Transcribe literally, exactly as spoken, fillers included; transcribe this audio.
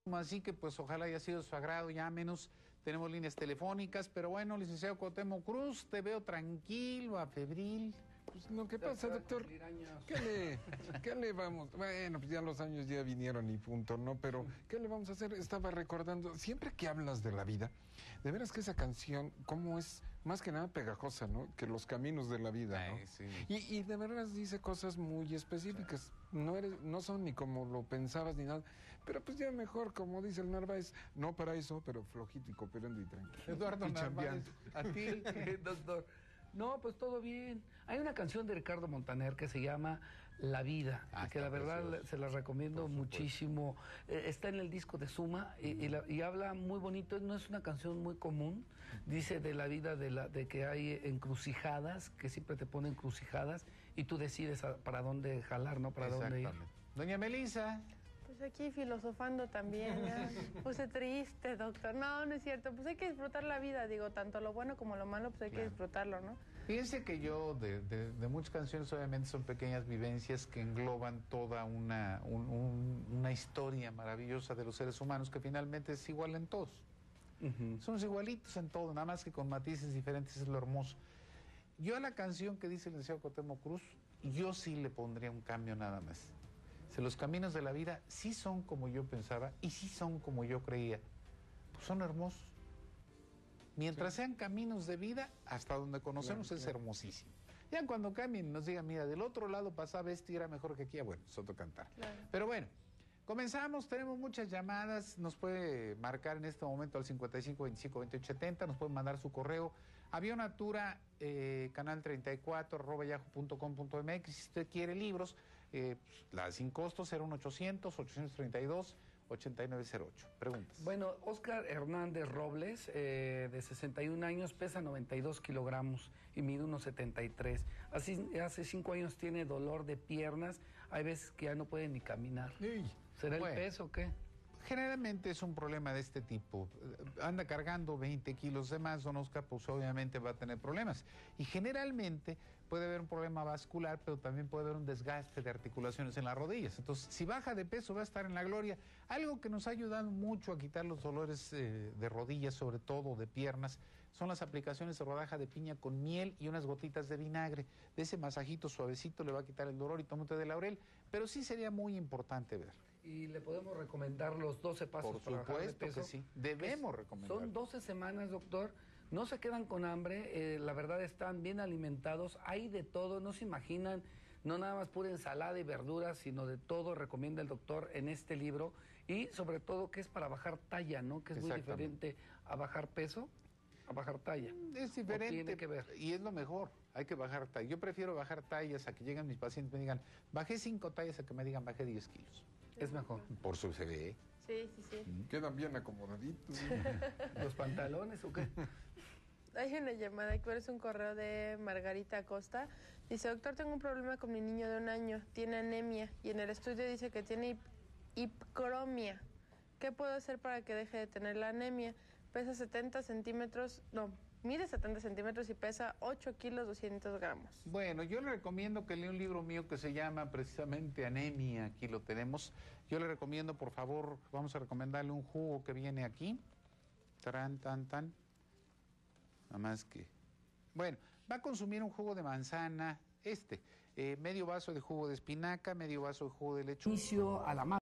Así que pues ojalá haya sido su agrado, ya menos tenemos líneas telefónicas, pero bueno, licenciado Cuauhtémoc Cruz, te veo tranquilo, afebril. Pues lo que pasa, doctor, ¿qué le, ¿qué le vamos? Bueno, pues ya los años ya vinieron y punto, ¿no? Pero, ¿qué le vamos a hacer? Estaba recordando, siempre que hablas de la vida, de veras que esa canción, cómo es, más que nada pegajosa, ¿no? Que los caminos de la vida, ¿no? Ay, sí. Y, y de veras dice cosas muy específicas, no eres, no son ni como lo pensabas ni nada, pero pues ya mejor, como dice el Narváez, no para eso, pero flojito y cooperando y tranquilo. Eduardo y Narváez, a ti, doctor. No, pues todo bien. Hay una canción de Ricardo Montaner que se llama La Vida, ah, y que la verdad precioso. se la recomiendo muchísimo. Eh, está en el disco de Suma y, y, la, y habla muy bonito. No es una canción muy común. Dice de la vida, de, la, de que hay encrucijadas, que siempre te ponen encrucijadas y tú decides a, para dónde jalar, ¿no? Para dónde ir. Doña Melissa. Pues aquí filosofando también, ya. Puse triste, doctor. No, no es cierto. Pues hay que disfrutar la vida, digo, tanto lo bueno como lo malo, pues hay claro. que disfrutarlo, ¿no? Fíjense que yo, de, de, de muchas canciones, obviamente son pequeñas vivencias que engloban toda una, un, un, una historia maravillosa de los seres humanos que finalmente es igual en todos. Uh-huh. Somos igualitos en todo, nada más que con matices diferentes, es lo hermoso. Yo a la canción que dice el licenciado Cuauhtémoc Cruz, yo sí le pondría un cambio nada más. Si los caminos de la vida sí son como yo pensaba y sí son como yo creía, pues son hermosos. Mientras sí. sean caminos de vida, hasta donde conocemos claro, es claro. hermosísimo. Ya cuando cambien nos digan, mira, del otro lado pasaba este y era mejor que aquí, bueno, es otro cantar. Claro. Pero bueno, comenzamos, tenemos muchas llamadas, nos puede marcar en este momento al cincuenta y cinco, veinticinco, veintiocho, setenta, nos pueden mandar su correo, avionatura, eh, canal treinta y cuatro, arroba yahoo punto com punto mx, si usted quiere libros, eh, la sin costo, cero uno ochocientos, ochocientos treinta y dos, ochenta y nueve cero ocho. Preguntas. Bueno, Oscar Hernández Robles, eh, de sesenta y un años, pesa noventa y dos kilogramos y mide uno setenta y tres. Así, hace cinco años tiene dolor de piernas, hay veces que ya no puede ni caminar. Sí. ¿Será bueno, el peso o qué? Generalmente es un problema de este tipo. Anda cargando veinte kilos de más, don Oscar, pues obviamente va a tener problemas. Y generalmente puede haber un problema vascular, pero también puede haber un desgaste de articulaciones en las rodillas. Entonces, si baja de peso, va a estar en la gloria. Algo que nos ha ayudado mucho a quitar los dolores eh, de rodillas, sobre todo de piernas, son las aplicaciones de rodaja de piña con miel y unas gotitas de vinagre. De ese masajito suavecito le va a quitar el dolor y toma un té de laurel. Pero sí sería muy importante ver. Y le podemos recomendar los doce pasos Por para bajar de supuesto peso. que sí, debemos recomendar. Son doce semanas, doctor, no se quedan con hambre, eh, la verdad están bien alimentados, hay de todo, no se imaginan, no nada más pura ensalada y verduras, sino de todo, recomienda el doctor en este libro, y sobre todo que es para bajar talla, ¿no? Que es muy diferente a bajar peso, a bajar talla. Es diferente, tiene que ver. Y es lo mejor, hay que bajar talla. Yo prefiero bajar tallas a que lleguen mis pacientes y me digan, bajé cinco tallas a que me digan, bajé diez kilos. Es mejor. Por su C V. Sí, sí, sí. Quedan bien acomodaditos. ¿Los pantalones o qué? Hay una llamada, que es un correo de Margarita Acosta. Dice, doctor, tengo un problema con mi niño de un año. Tiene anemia y en el estudio dice que tiene hip hipcromia. ¿Qué puedo hacer para que deje de tener la anemia? Pesa setenta centímetros, no, mide setenta centímetros y pesa ocho kilos doscientos gramos. Bueno, yo le recomiendo que lea un libro mío que se llama precisamente Anemia, aquí lo tenemos. Yo le recomiendo, por favor, vamos a recomendarle un jugo que viene aquí. Tan, tan, tan. Nada más que... Bueno, va a consumir un jugo de manzana, este, eh, medio vaso de jugo de espinaca, medio vaso de jugo de lechuga. Inicio a la